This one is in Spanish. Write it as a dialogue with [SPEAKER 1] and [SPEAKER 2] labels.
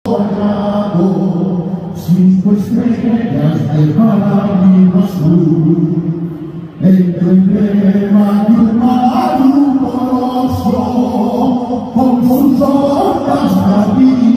[SPEAKER 1] Cinco estrellas de paraíso azul, el emblema de un mar luminoso, con sus ondas